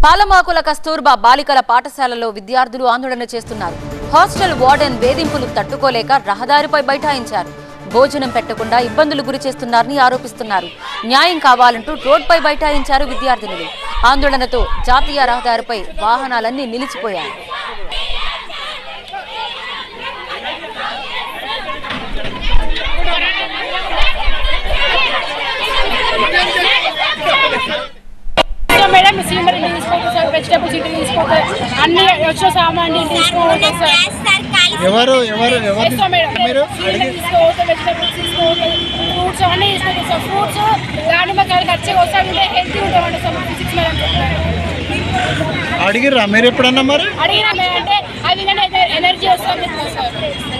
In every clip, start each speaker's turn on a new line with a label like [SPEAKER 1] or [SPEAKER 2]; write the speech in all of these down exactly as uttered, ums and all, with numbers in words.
[SPEAKER 1] పాలమాకుల కస్తూర్బా బాలికల పాఠశాలలో విద్యార్థులు ఆందోళన చేస్తున్నారు. హాస్టల్ వార్డెన్ వేధింపులు తట్టుకోలేక రహదారిపై బైఠాయించారు. భోజనం పెట్టకుండా ఇబ్బందులు గురి చేస్తున్నారని ఆరోపిస్తున్నారు. న్యాయం కావాలంటూ రోడ్పై బైఠాయించారు విద్యార్థినులు. ఆందోళనతో జాతీయ రహదారిపై వాహనాలన్నీ నిలిచిపోయాయి.
[SPEAKER 2] మేడం సీమర్ ఇంటికి తీసుకోవచ్చు సార్, వెజిటబుల్స్ ఇంటికి తీసుకోవచ్చు, అన్ని వచ్చిన సామాన్ ఇంటికి తీసుకోవచ్చు సార్.
[SPEAKER 3] ఎవరు ఎవరు
[SPEAKER 2] తీసుకోవచ్చు, వెజిటబుల్స్ తీసుకోవచ్చు, ఫ్రూట్స్ అన్నీ తీసుకోవచ్చు సార్. ఫ్రూట్స్ దానిమ్మకాయలు ఖర్చు వస్తాయంటే హెల్తీ ఉంటామండి సార్. ఫిజిక్స్ మేడం
[SPEAKER 3] అడిగిరా మీరు ఎప్పుడన్నా? మరి
[SPEAKER 2] అడిగినా అంటే అది ఎనర్జీ వస్తుంది సార్.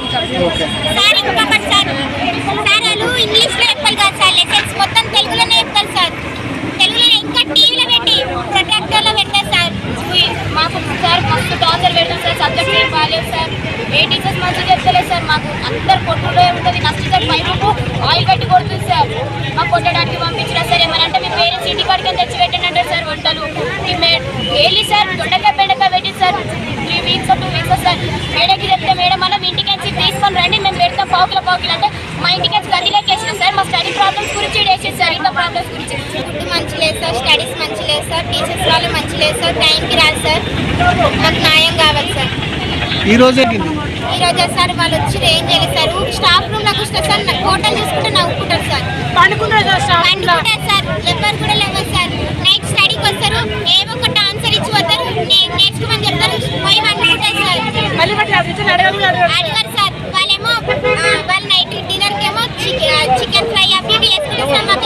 [SPEAKER 4] ఇంగ్లీష్ లో చెప్పాలి కాదు సార్, లెసన్స్ మొత్తం తెలుగులోనే చెప్తారు సార్. తెలుగులో ఇంకా టీవీలో పెట్టి ప్రొజెక్టర్లో పెట్టారు సార్. మాకు సార్ మస్తు టార్చర్ పెట్టారు సార్. సబ్జెక్ట్ ఏం బాగాలేదు సార్. ఏ టీచర్స్ మంచిగా చెప్తలేదు సార్. మాకు అందరు కొట్టులో ఉంటుంది. నష్టం సార్. పైపు ఆయిల్ కట్టి కొడుతుంది సార్. మాకు కొట్టడానికి పంపించినా సార్. ఏమనంటే మీ పేరెంట్స్ ఇంటి కాడికి తెచ్చి పెట్టండి అంటారు సార్. వంటలు వెళ్ళి సార్ దొండకాయ బెండకాయ పెట్టింది sir. Three weeks two weeks sir. మేడకి చెప్తే మేడం మనం ఇంటికి వచ్చి తీసుకొని రండి, మేము పెడతాం పావుకిల పావుకిలు అంటే మా ఇంటికి వచ్చి గదిలోకి వేసినాం సార్. మా స్టడీ ప్రాబ్లమ్స్ గురించి వేసేది సార్. ఇంట్లో ప్రాబ్లమ్స్ గురించి ఫుడ్ మంచి లేదు సార్, స్టడీస్ మంచి లేదు సార్, టీచర్స్ వాళ్ళు మంచి లేదు సార్, టైంకి రాదు సార్. మాకు న్యాయం కావాలి సార్.
[SPEAKER 3] ఈ రోజే
[SPEAKER 4] ఈ రోజే సార్ వాళ్ళు వచ్చి ఏం చేయలేదు సార్. స్టాఫ్ రూమ్ నాకు వస్తారు సార్. నాకు హోటల్ చూసుకుంటే నవ్వుకుంటారు సార్.
[SPEAKER 2] పండుకుంటారు సార్.
[SPEAKER 4] పండుకుంటారు సార్. ఎవరు కూడా లేవు సార్. నైట్ స్టడీకి వస్తారు, ఏవో ఒకటి ఆన్సర్ ఇచ్చి పోతారు, నేర్చుకోమని చెప్తారు, పోయి పండుకుంటారు సార్. అడిగారు సార్. వాళ్ళేమో వాళ్ళు నైట్ డిన్నర్కి ఏమో చికెన్ ఫ్రై అవి ఇవి వేసుకుంటారు సార్.